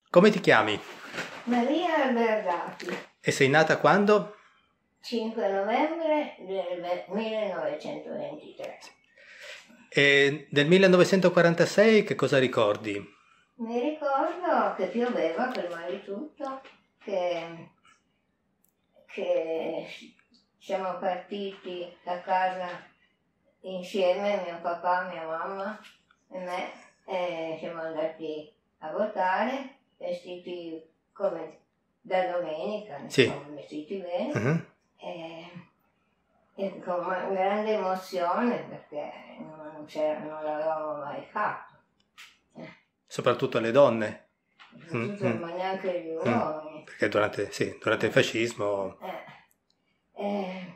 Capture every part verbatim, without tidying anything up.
Come ti chiami? Maria Albergati. E sei nata quando? cinque novembre del millenovecentoventitré. E del millenovecentoquarantasei che cosa ricordi? Mi ricordo che pioveva prima di tutto, che, che siamo partiti da casa insieme, mio papà, mia mamma e me, e siamo andati a votare, vestiti come da domenica, Sì. insomma, vestiti bene, Uh-huh. e, e con una grande emozione perché non, c'era, non l'avevamo mai fatto. Soprattutto le donne. Soprattutto, Mm, ma neanche gli mm. uomini. Perché durante, sì, durante il fascismo... Eh, eh,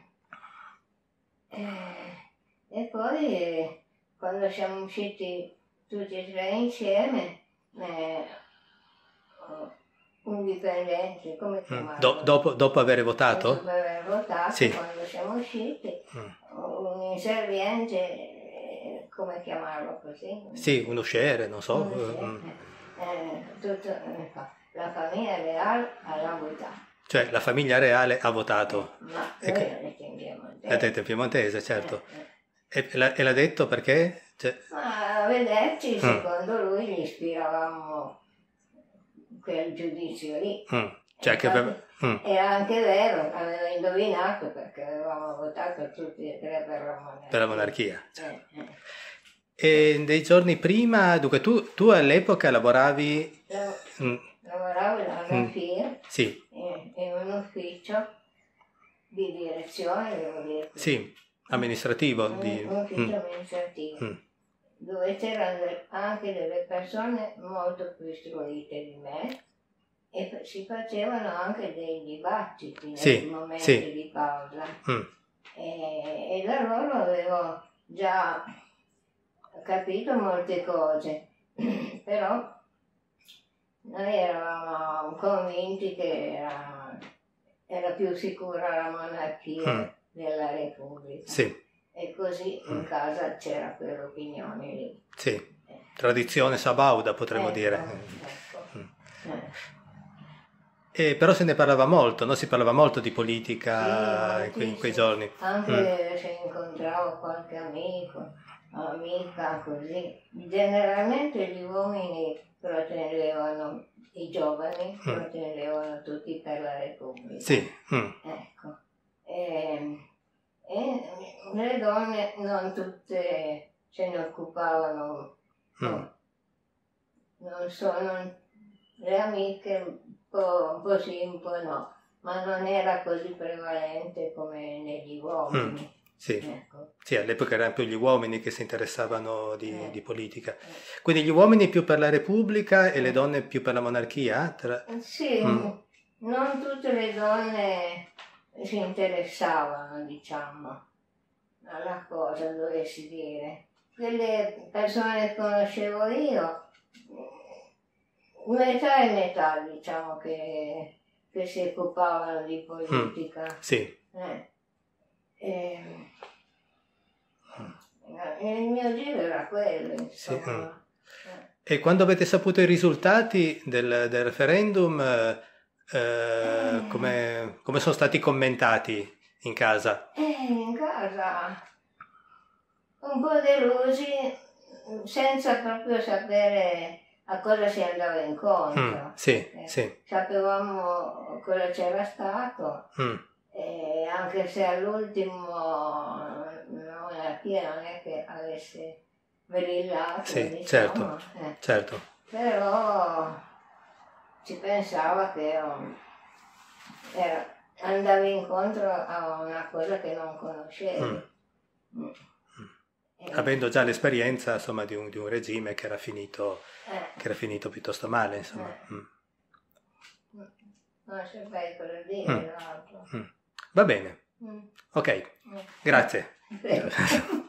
eh, e poi quando siamo usciti tutti e tre insieme, eh, un dipendente, come chiamarlo? Do- dopo, dopo aver votato? Dopo aver votato, Sì. quando siamo usciti, Mm. un inserviente, eh, come chiamarlo così? Sì, un usciere, non so. Un usciere, mm. eh, tutto, eh, la famiglia reale ha votato. Cioè la famiglia reale ha votato. Ma E noi che- l'avete in piemontese. L'ha detto in piemontese, certo. Eh, eh. E l'ha, e l'ha detto perché? Cioè, Ma a Mm. vederci, secondo lui, gli ispiravamo quel giudizio lì. mm, cioè che Infatti, aveva... mm, era anche vero, aveva indovinato perché avevamo votato tutti e tre per la monarchia. per la monarchia. cioè. Eh, eh. E dei giorni prima, dunque tu, tu all'epoca lavoravi... Lav- mm, Lavoravo alla Mm. F I R sì, in, in un ufficio di direzione, devo dire. sì, amministrativo. Un, Di, un ufficio mm, amministrativo. mm, Dove c'erano de- anche delle persone molto più istruite di me e f- si facevano anche dei dibattiti nei Sì, momenti sì. di pausa. mm, E, e da loro avevo già capito molte cose, però noi eravamo convinti che era, era più sicura la monarchia Mm. della Repubblica. sì, E così in Mm. casa c'era quell'opinione lì. sì. Tradizione sabauda potremmo Ecco, dire. ecco. Mm. Eh. E però se ne parlava molto, no? Si parlava molto di politica Sì, in, quei, in quei moltissimo. giorni. Anche se incontravo qualche amico, amica, così. Generalmente gli uomini protendevano, i giovani protendevano tutti per la Repubblica. Sì. mm, Ecco. E, e le donne non tutte se ne occupavano, mm, no. Non sono le amiche un po', un po' sì, un po' no, ma non era così prevalente come negli uomini. sì. Ecco. Sì, all'epoca erano più gli uomini che si interessavano di, Eh. di politica. Eh. Quindi gli uomini più per la Repubblica e le donne più per la monarchia? Tra- Sì, Mm. non tutte le donne si interessavano, diciamo, alla cosa, dovessi dire. Quelle persone che conoscevo io, metà e metà, diciamo, che, che si occupavano di politica. Sì. Eh. E, e il mio giro era quello, insomma. E quando avete saputo i risultati del, del referendum, eh, eh, come, come sono stati commentati in casa? E in casa un po' delusi, senza proprio sapere a cosa si andava incontro. Mm, sì, Eh, sì. Sapevamo cosa c'era stato, Mm, e anche se all'ultimo la monarchia non è che avesse brillato, sì, diciamo, certo, eh. certo. Però si pensava che um, era, andavi incontro a una cosa che non conoscevi. Mm. Mm. E- Avendo già l'esperienza, insomma, di un, di un regime che era finito, eh, che era finito piuttosto male, insomma. Eh. Mm. non saprei cosa dire Mm. l'altro. Mm. Va bene, Mm. ok, Mm. grazie. Prego.